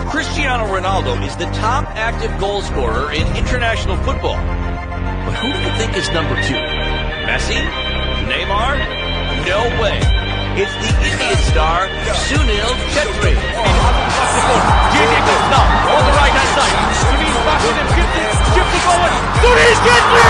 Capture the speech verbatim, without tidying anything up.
Cristiano Ronaldo is the top active goal scorer in international football. But who do you think is number two? Messi? Neymar? No way. It's the Indian star, Sunil Chhetri. Now, on the right hand side. Sunil back in and shifted, shifted forward. Sunil Chhetri!